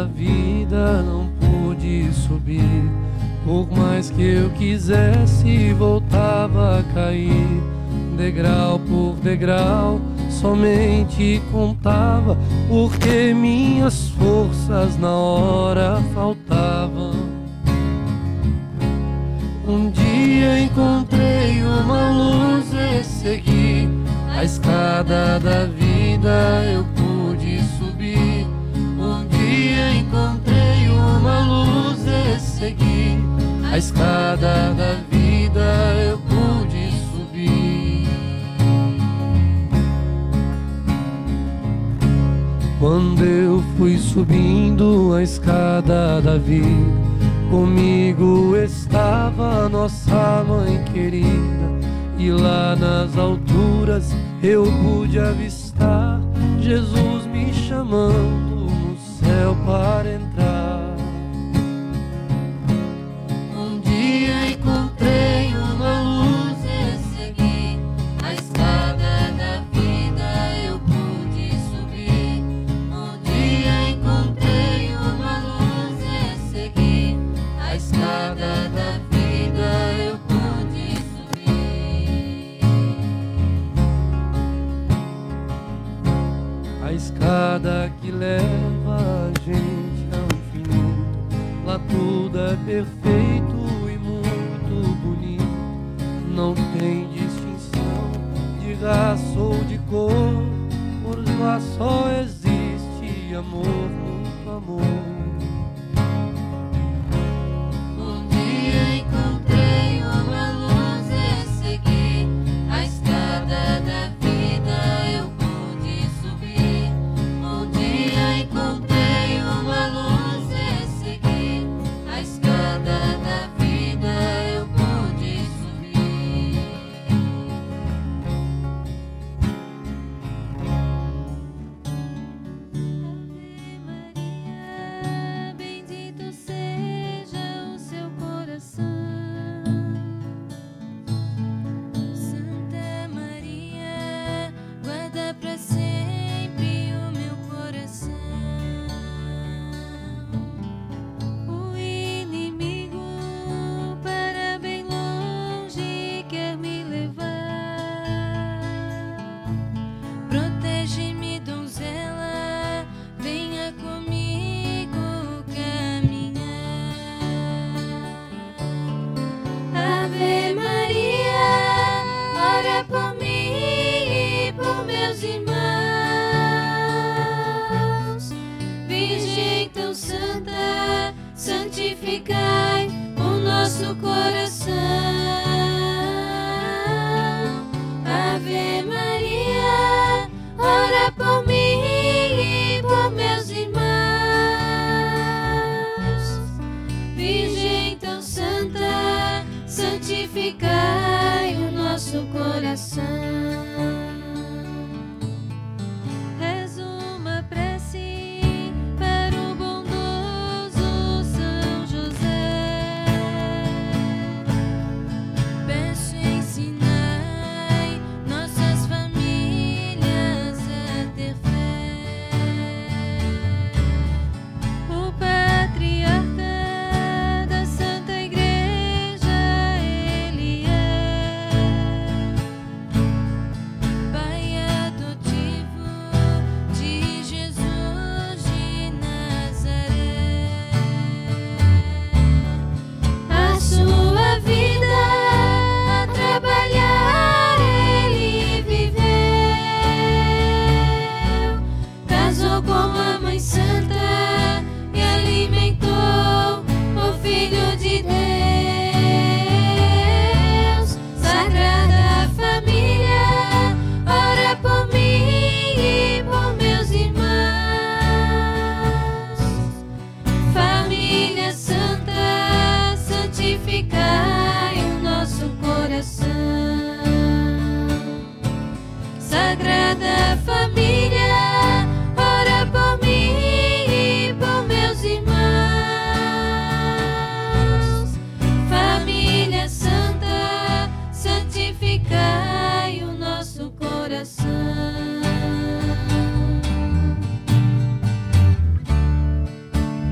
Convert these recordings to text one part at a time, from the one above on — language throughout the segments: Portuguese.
da vida não pude subir. Por mais que eu quisesse, voltava a cair. Degrau por degrau, somente contava, porque minhas forças na hora faltavam. Um dia encontrei uma luz e segui. A escada da vida eu pude subir. Um dia encontrei uma luz e segui. A escada da vida eu pude subir. Quando eu fui subindo a escada da vida, comigo estava nossa mãe querida. E lá nas alturas eu pude avistar Jesus me chamando no céu para entrar. Um dia encontrei uma luz e segui. A escada da vida eu pude subir. Um dia encontrei uma luz e segui. A escada da vida eu pude subir. A escada que leva a gente ao infinito. Lá tudo é perfeito e muito bonito. Não tem distinção de raça ou de cor. Por lá só existe amor, muito amor. Um dia encontrei uma luz e segui. A escada da vida eu pude subir. Um dia encontrei uma luz e segui. A escada da vida eu pude subir. Ave Maria, bendito seja o seu coração. Santa Maria, guarda pra sempre o meu coração. O inimigo para bem longe quer me levar. Protege-me, donzela, venha comigo caminhar. Ave Maria, ora por mim e por meus irmãos. Virgem tão santa, santificai o nosso coração. Ave Maria, ora por mim e por meus irmãos. Virgem tão santa, santificai o nosso coração. Rezo uma prece para o bondoso São José. Peço, ensinai nossas famílias a ter fé. O patriarca da Santa Igreja ele é. Pai adotivo de Jesus de Nazaré. A sua vida a trabalhar ele viveu. Casou com a Mãe Santa e alimentou o Filho de Deus. Sagrada Família, ora por mim e por meus irmãos. Família Santa, santificai o nosso coração. Sagrada Família, ora por mim e por meus irmãos. Família Santa, santificai o nosso coração.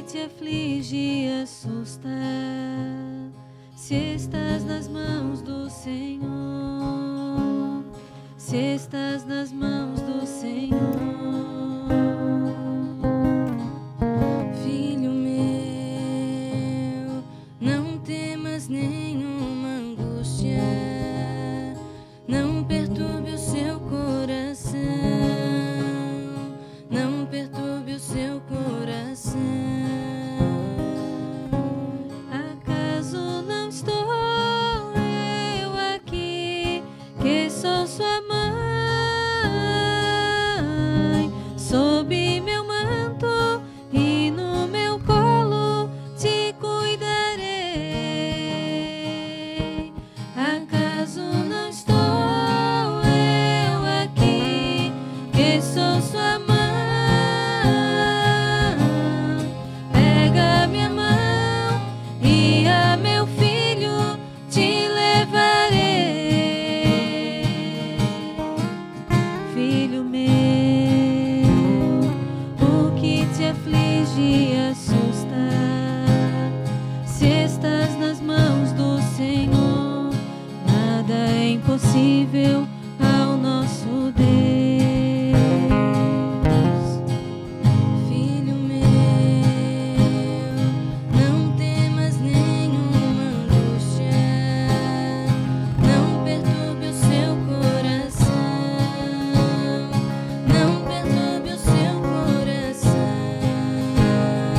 te aflige e assusta, se estás nas mãos do Senhor, se estás nas mãos do Senhor. Filho meu, não temas nenhuma angústia, não perturbe o seu coração, não perturbe o seu coração. Acaso não estou eu aqui, que sou sua mãe, sob meu manto e no meu colo te cuidarei. Acaso não estou eu aqui, que sou sua mãe, pega minha mão e a meu filho te levarei. Filho meu, o que te aflige e assusta, se estás nas mãos do Senhor, nada é impossível ao nosso Deus. Filho meu, não temas nenhuma angústia, não perturbe o seu coração, não perturbe o seu coração.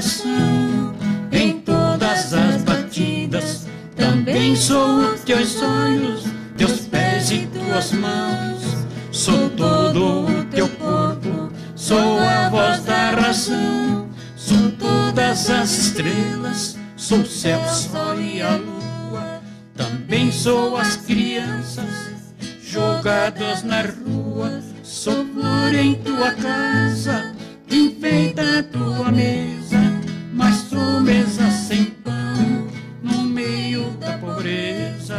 coração, em todas as batidas. Também sou teus olhos, teus pés e tuas mãos. Sou todo o teu corpo, sou a voz da razão. Sou todas as estrelas, sou o céu, o sol e a lua. Também sou as crianças jogadas na rua. Sou flor em tua casa, enfeita a tua mesa, mas sou mesa sem pão no meio da pobreza.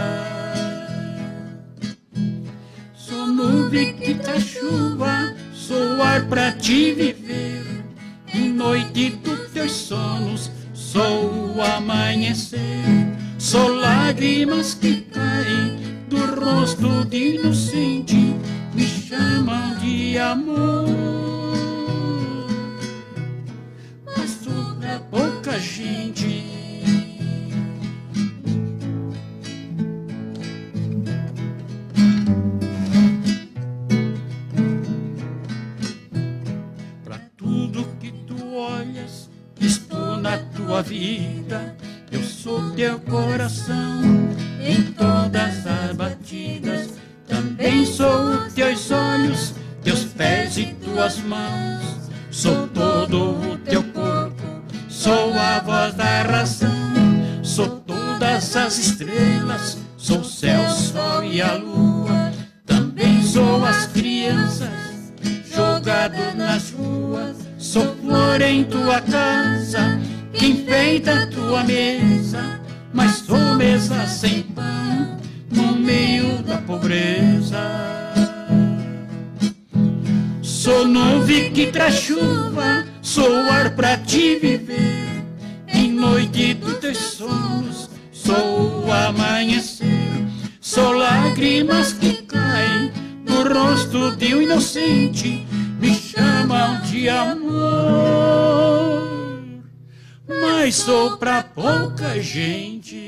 Sou nuvem que traz chuva, sou ar pra te viver. Em noite dos teus sonos, sou o amanhecer. Sou lágrimas que caem do rosto de inocente, me chamam de amor. Mas sou pra pouca gente. Pra tudo que tu olhas, estou na tua vida. Eu sou teu coração, em todas as batidas. Também sou teus olhos, teus pés e tuas mãos. Sou todo o teu corpo, sou a voz da razão. Sou todas as estrelas, sou o céu, o sol e a lua. Também sou as crianças jogadas nas ruas. Sou flor em tua casa, que enfeita a tua mesa, mas sou mesa sem pão no meio da pobreza. Sou nuvem que traz chuva, sou ar pra te viver. Em noite dos teus sonhos, sou o amanhecer. Sou lágrimas que caem no rosto de um inocente, me chamam de amor. Mas sou pra pouca gente.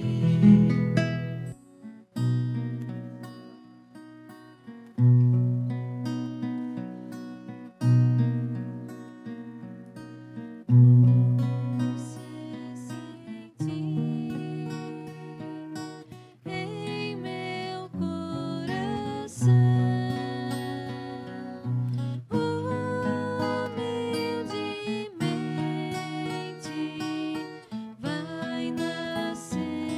Em meu coração, humildemente vai nascer.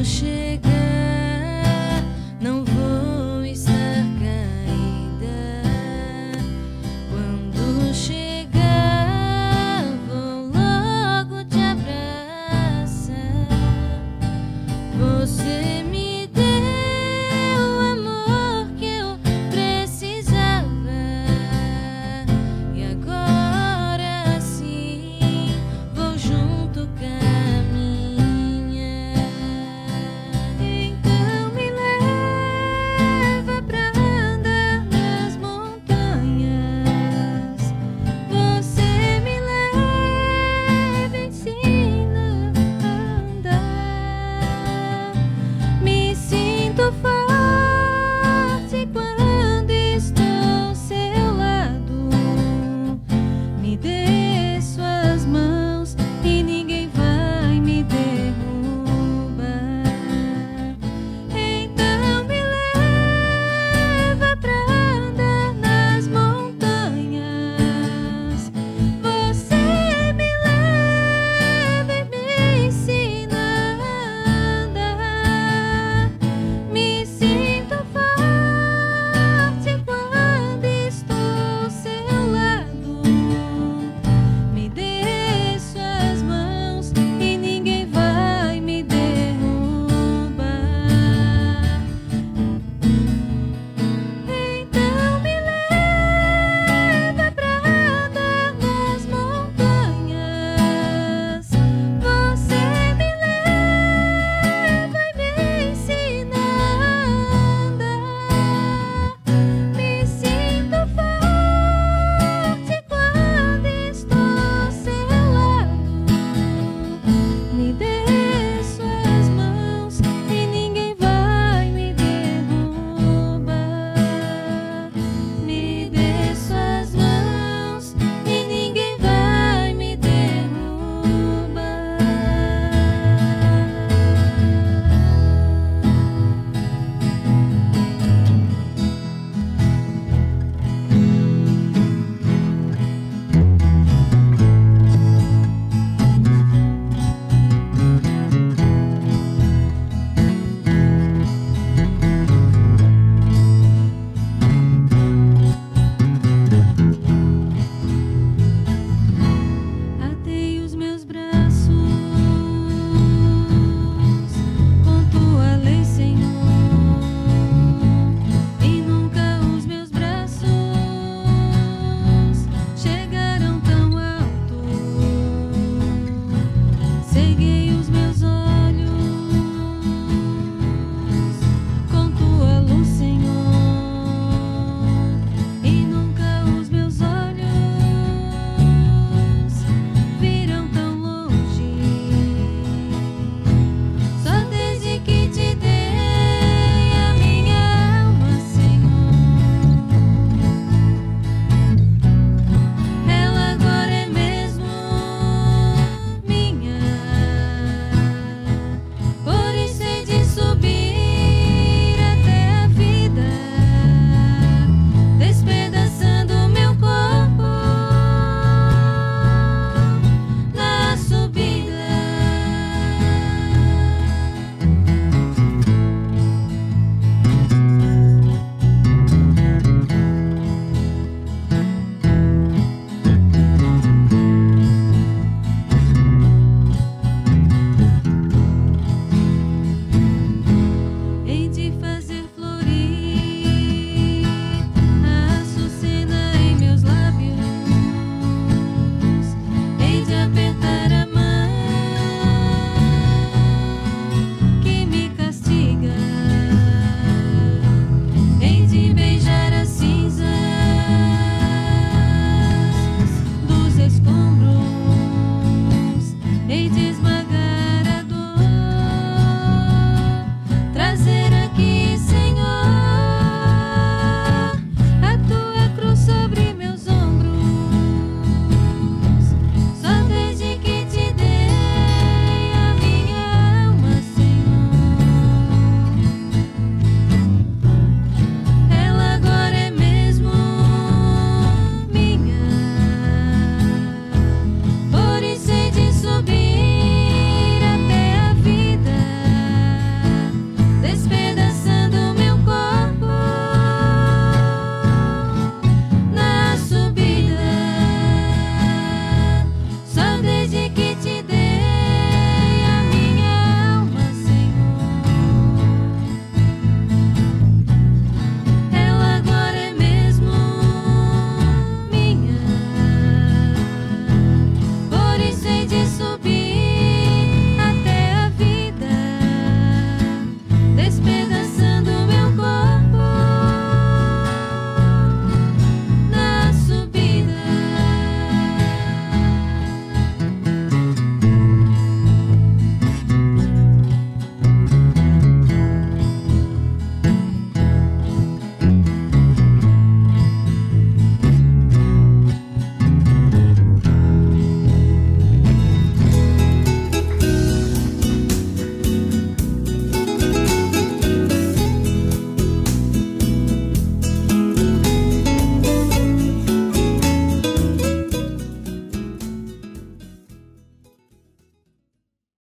cheio